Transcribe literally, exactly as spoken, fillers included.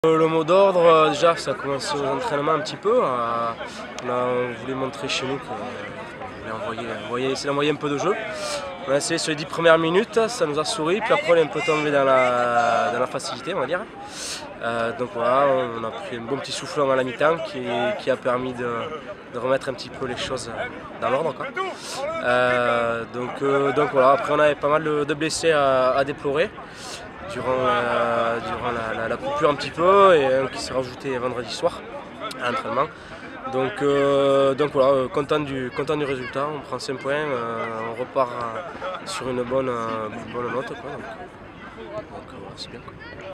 Le mot d'ordre, déjà, ça a commencé aux entraînements un petit peu. On, a, on voulait montrer chez nous qu'on voulait envoyer, envoyer, essayer d'envoyer un peu de jeu. On a essayé sur les dix premières minutes, ça nous a souri, puis après on est un peu tombé dans la, dans la facilité, on va dire. Euh, donc voilà, on a pris un bon petit soufflon à la mi-temps qui, qui a permis de, de remettre un petit peu les choses dans l'ordre. Euh, donc, euh, donc voilà, après on avait pas mal de, de blessés à, à déplorer durant, euh, durant la, la, la coupure un petit peu, et un qui s'est rajouté vendredi soir à l'entraînement. Donc, euh, donc voilà, euh, content, du, content du résultat, on prend cinq points, euh, on repart euh, sur une bonne, euh, bonne note. Quoi, donc, donc voilà, c'est bien. Quoi.